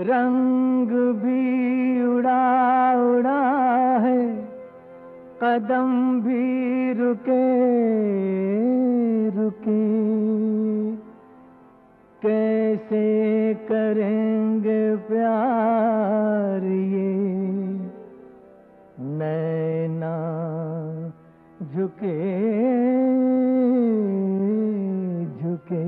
रंग भी उड़ा उड़ा है, कदम भी रुके रुके, कैसे करेंगे प्यार ये नैना झुके झुके।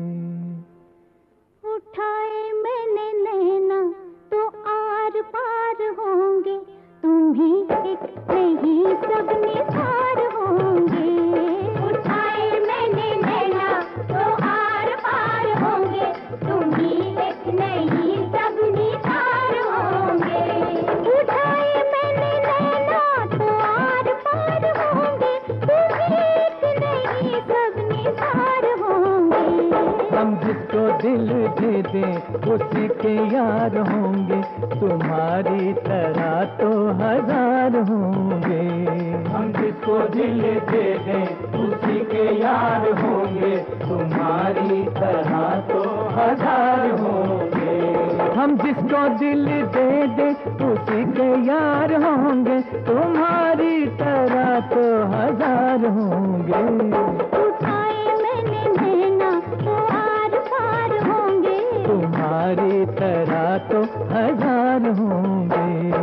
उठाए मैंने नैना तो आर पार होंगे, तुम भी एक नहीं सब निसार होंगे। उठाए मैंने नैना तो आर पार होंगे, तुम भी एक नहीं सब निसार होंगे। उठाए मैंने नैना तो आर पार होंगे, तुम भी एक नहीं सब निसार होंगे। हम जिसको दिल दे दें उसी के यार होंगे, तुम्हारी तरह तो हजार होंगे। हम जिसको दिल दे दें उसी के यार होंगे, तुम्हारी तरह तो हजार होंगे। हम जिसको दिल दे दें उसी के यार होंगे, तुम्हारी तरह तो हजार होंगे। उठाए मैंने नैना तो आर पार होंगे, तुम्हारी तरह तो हजार होंगे।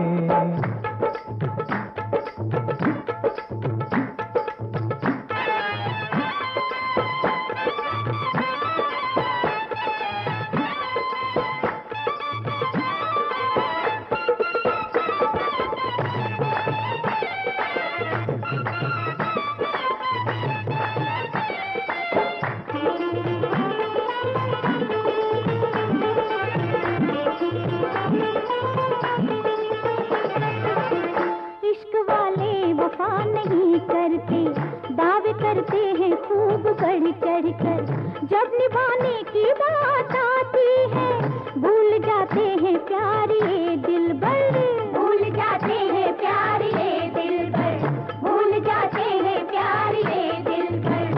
नहीं करते, दावे करते हैं खूब बढ़ चढ़ कर, जब निभाने की बात आती है भूल जाते हैं प्यार ये दिलबर। भूल जाते हैं प्यार ये दिलबर, भूल जाते हैं प्यार ये दिलबर।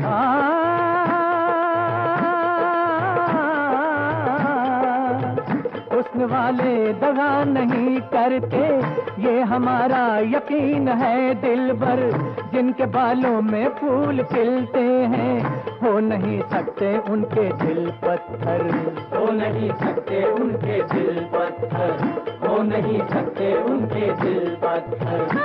हुस्न वाले दगा नहीं करते, ये हमारा यकीन है दिलबर। जिनके बालों में फूल खिलते हैं, हो नहीं सकते उनके दिल पत्थर। हो नहीं सकते उनके दिल पत्थर, हो नहीं सकते उनके दिल पत्थर।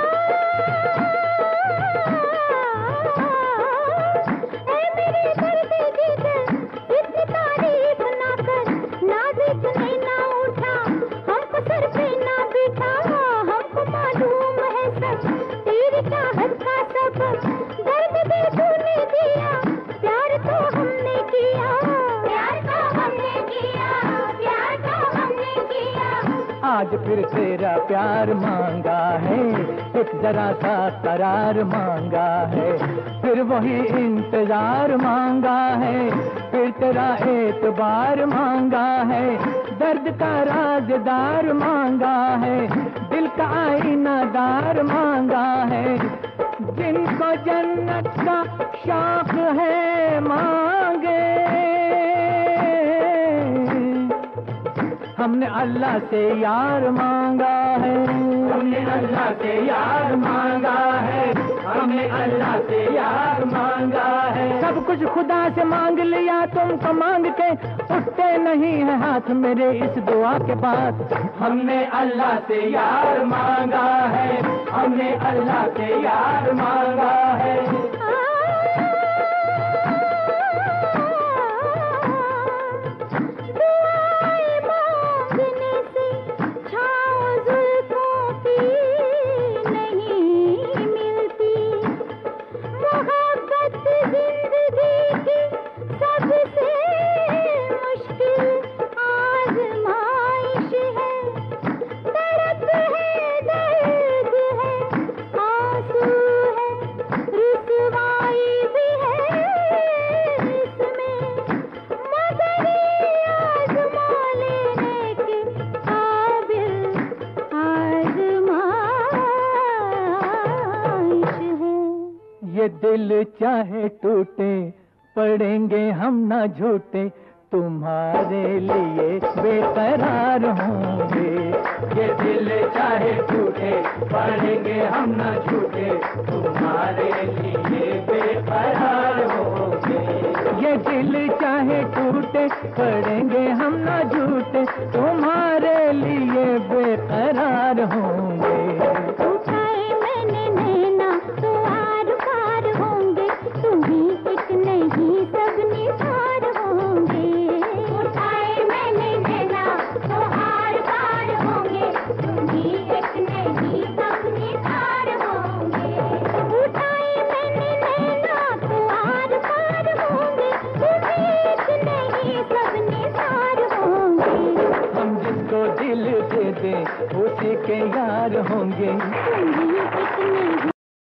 आज फिर तेरा प्यार मांगा है, एक जरा सा करार मांगा है, फिर वही इंतजार मांगा है, फिर तेरा एतबार मांगा है, दर्द का राजदार मांगा है, दिल का आईनादार मांगा है। जिनको जन्नत का शौक है मांगे, हमने अल्लाह से यार मांगा है। हमने अल्लाह से यार मांगा है, हमने अल्लाह से यार मांगा है। सब कुछ खुदा से मांग लिया तुमको मांग के, उठते नहीं है हाथ मेरे इस दुआ के बाद। हमने अल्लाह से यार मांगा है, हमने अल्लाह से यार मांगा है। ये दिल चाहे टूटे पड़ेंगे हम ना झूठे, तुम्हारे लिए बेकरार होंगे। ये दिल चाहे टूटे पड़ेंगे हम न छूटे, तुम्हारे लिए बेकरार होंगे। ये दिल चाहे टूटे पड़ेंगे हम न झूठे, तुम्हारे लिए बेकरार होंगे। उठाए मैंने नैना तो आर पार होंगे, तुम्ही एक नहीं सब निसार होंगे। उठाए मैंने नैना तो आर पार होंगे, तुम्ही एक नहीं सब निसार होंगे। उठाए मैंने नैना तो आर पार होंगे, तुम्ही एक नहीं सब निसार होंगे। हम जिसको दिल दे दें उसी के यार होंगे। तुम्ही एक नहीं